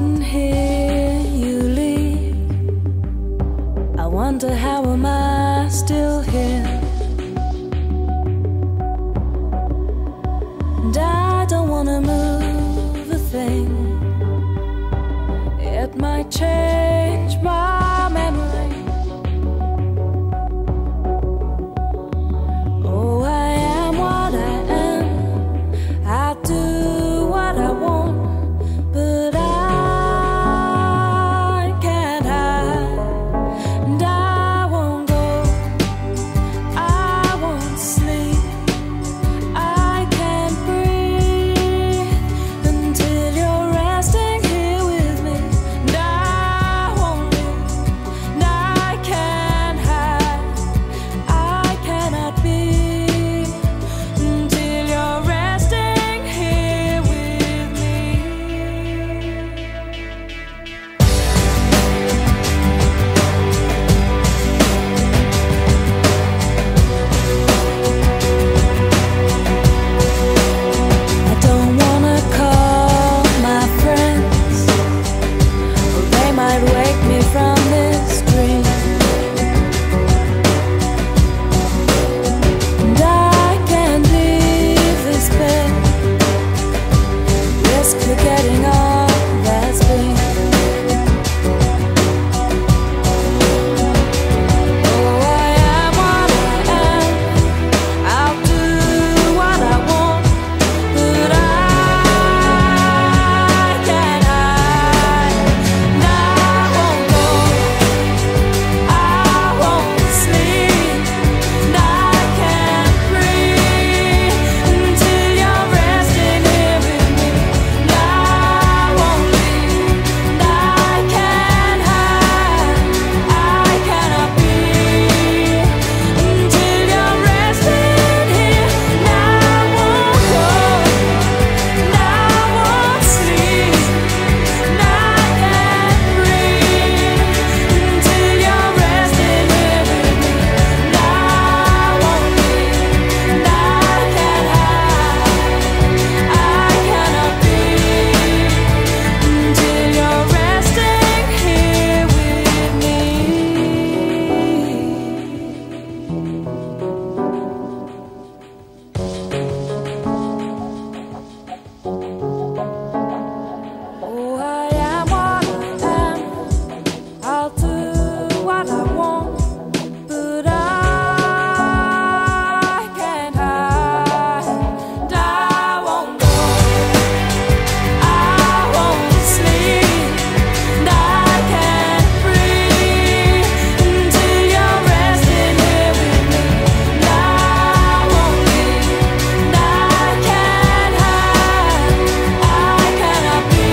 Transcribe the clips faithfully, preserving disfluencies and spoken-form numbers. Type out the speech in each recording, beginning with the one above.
didn't hear you leave. I wonder how am I still here. And I don't wanna move a thing. It might change my memory. Oh, I am what I am. I do what I want, but I can't hide. And I won't go, I won't sleep, I can't breathe until you're resting here with me. And I won't leave, and I can't hide, I cannot be until you're resting here with me. I don't wanna call my friends, or they might wake me from this dream. And I can't leave this bed, risk forgetting all that's been. Oh, I am what I am. I'll do what I want, but I can't hide. And I won't go, I won't sleep, and I can't breathe until you're resting here with me. And I won't leave, and I can't hide, I cannot be until you're resting here. And I won't go, and I won't sleep, and I can't breathe until you're resting here with me. And I won't leave, and I can't hide, I cannot be until you're resting here with me. Oh, I am what I am. I'll do what I want, but I can't hide. And I won't go, I won't sleep, and I can't breathe until you're resting here with me. And I won't leave, and I can't hide, I cannot be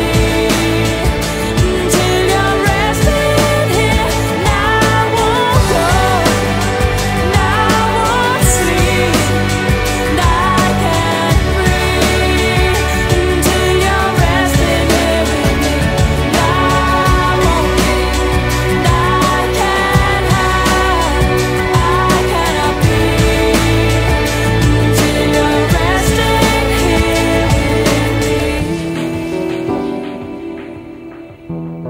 until you're resting here. And I won't go, and I won't sleep, and I can't breathe until you're resting here with me. And I won't leave, and I can't hide, I cannot be until you're resting here with me.